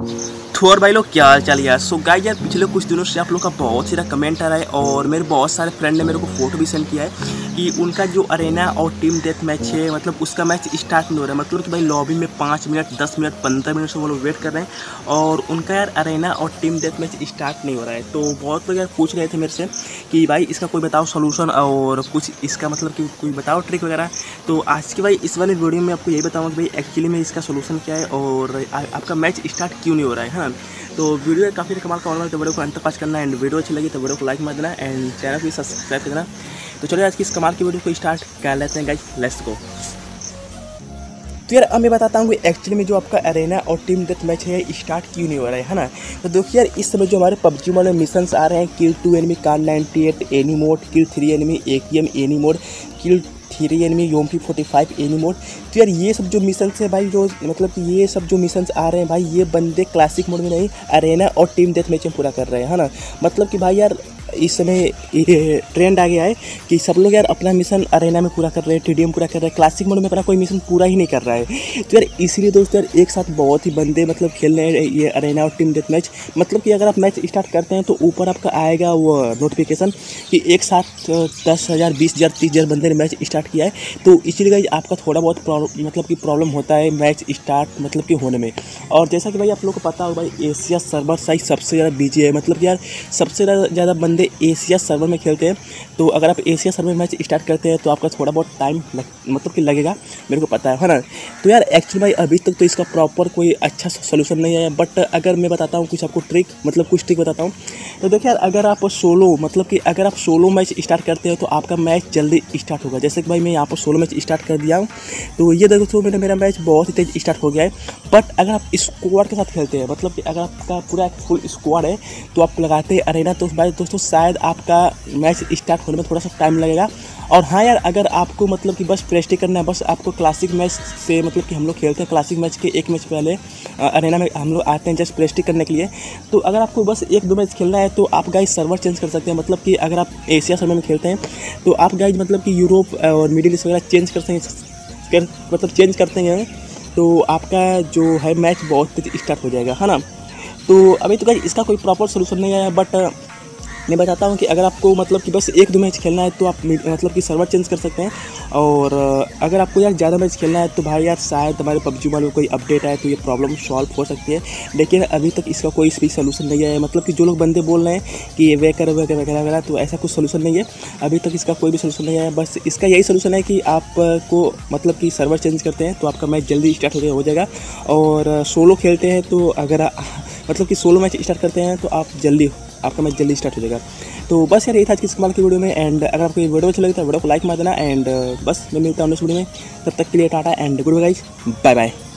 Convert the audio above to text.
तो और भाई लोग क्या हाल चाल यार। सो गाइस यार पिछले कुछ दिनों से आप लोग का बहुत सारा कमेंट आ रहा है और मेरे बहुत सारे फ्रेंड ने मेरे को फोटो भी सेंड किया है कि उनका जो अरेना और टीम डेथ मैच है मतलब उसका मैच स्टार्ट नहीं हो रहा है। मतलब कि भाई लॉबी में 5 मिनट 10 मिनट 15 मिनट से वो लोग वेट कर रहे हैं और उनका यार अरेना और टीम डेथ मैच स्टार्ट नहीं हो रहा है। तो बहुत लोग यार पूछ रहे थे मेरे से कि भाई इसका कोई बताओ सोल्यूशन और कुछ इसका मतलब कि कोई बताओ ट्रिक वगैरह। तो आज की भाई इस वाले वीडियो में आपको यही बताऊँगा कि भाई एक्चुअली में इसका सोल्यूशन क्या है और आपका मैच स्टार्ट क्यों नहीं हो रहा है। हाँ, तो वीडियो काफ़ी कमाल का होने वाला है, तो वीडियो को अंत तक करना एंड वीडियो अच्छी लगी तो वीडियो को लाइक मार देना एंड चैनल को भी सब्सक्राइब कर देना। तो चलिए आज की इस कमाल की वीडियो को स्टार्ट कर लेते हैं गाइस, लेट्स गो। तो यार अब मैं बताता हूँ कि एक्चुअली में जो आपका अरेना और टीम डेथ मैच है स्टार्ट क्यों नहीं हो रहा है ना। तो देखिए यार इस समय जो हमारे पबजी वाले मिशंस आ रहे हैं, kill 2 enemy Kar 98 any mode, kill 3 enemy AKM any mode, kill 3 enemy UMP 45 any mode. तो यार ये सब जो मिशंस है भाई, जो मतलब कि ये सब जो मिशंस आ रहे हैं भाई, ये बंदे क्लासिक मोड में नहीं अरेना और टीम डेथ मैच में पूरा कर रहे हैं, है ना। मतलब कि भाई यार इस समय ये ट्रेंड आ गया है कि सब लोग यार अपना मिशन अरेना में पूरा कर रहे हैं, TDM पूरा कर रहे हैं, क्लासिक मोड में अपना कोई मिशन पूरा ही नहीं कर रहा है। तो यार इसीलिए दोस्त यार एक साथ बहुत ही बंदे मतलब खेल रहे हैं ये अरेना और टीम डेथ मैच। मतलब कि अगर आप मैच स्टार्ट करते हैं तो ऊपर आपका आएगा वो नोटिफिकेशन कि एक साथ 10,000 20,000 30,000 बंदे ने मैच स्टार्ट किया है। तो इसीलिए आपका थोड़ा बहुत मतलब कि प्रॉब्लम होता है मैच स्टार्ट मतलब कि होने में। और जैसा कि भाई आप लोग को पता हो भाई एशिया सर्वर साइज सबसे ज़्यादा बिजी है। मतलब कि यार सबसे ज़्यादा बंदे एशिया सर्वर में खेलते हैं। तो अगर आप एशिया सर्वर मैच स्टार्ट करते हैं तो आपका थोड़ा बहुत टाइम मतलब कि लगेगा, मेरे को पता है ना। तो यार एक्चुअली भाई अभी तक तो इसका प्रॉपर कोई अच्छा सोल्यूशन नहीं है। बट अगर मैं बताता हूँ कुछ आपको ट्रिक, मतलब कुछ ट्रिक बताता हूँ। तो देखिए यार अगर आप सोलो मतलब कि अगर आप सोलो मैच स्टार्ट करते हो तो आपका मैच जल्दी स्टार्ट होगा। जैसे कि भाई मैं यहाँ पर सोलो मैच स्टार्ट कर दिया हूँ, तो ये देखो तो मेरा मैच बहुत ही तेज स्टार्ट हो गया है। बट अगर आप स्क्वाड के साथ खेलते हैं, मतलब कि अगर आपका पूरा फुल स्क्वाड है तो आप लगाते हैं अरेना, तो भाई दोस्तों शायद आपका मैच स्टार्ट होने में थोड़ा सा टाइम लगेगा। और हाँ यार अगर आपको मतलब कि बस प्रेस्टी करना है, बस आपको क्लासिक मैच से मतलब कि हम लोग खेलते हैं क्लासिक मैच के एक मैच पहले अरेना में हम लोग आते हैं जस्ट प्रेस्टी करने के लिए। तो अगर आपको बस 1-2 मैच खेलना है तो आप गाइस सर्वर चेंज कर सकते हैं। मतलब कि अगर आप एशिया सर्वर में खेलते हैं तो आप गाइस मतलब कि यूरोप और मिडिल ईस्ट वगैरह चेंज चेंज करते हैं तो आपका जो है मैच बहुत तेज स्टार्ट हो जाएगा, है ना। तो अभी तो गाइस इसका कोई प्रॉपर सोल्यूशन नहीं है। बट मैं बताता हूँ कि अगर आपको मतलब कि बस 1-2 मैच खेलना है तो आप मतलब कि सर्वर चेंज कर सकते हैं। और अगर आपको यार ज़्यादा मैच खेलना है तो भाई यार शायद हमारे पबजी वालों को कोई अपडेट आए तो ये प्रॉब्लम सॉल्व हो सकती है। लेकिन अभी तक इसका कोई भी सोल्यूशन नहीं है। मतलब कि जो लोग बंदे बोल रहे हैं कि ये वगैरह वगैरह, तो ऐसा कुछ सोल्यूशन नहीं है। अभी तक इसका कोई भी सोल्यूशन नहीं है। बस इसका यही सोल्यूशन है कि आपको मतलब कि सर्वर चेंज करते हैं तो आपका मैच जल्दी स्टार्ट हो जाएगा। और सोलो खेलते हैं तो अगर मतलब कि सोलो मैच स्टार्ट करते हैं तो आपका मैच जल्दी स्टार्ट हो जाएगा। तो बस यार यही था आज की इस कमाल की वीडियो में। एंड अगर आपको ये वीडियो अच्छा लगे तो वीडियो को लाइक मार देना एंड बस मैं मिलता हूँ नेक्स्ट वीडियो में। तब तक के लिए tata and goodbye guys, bye bye.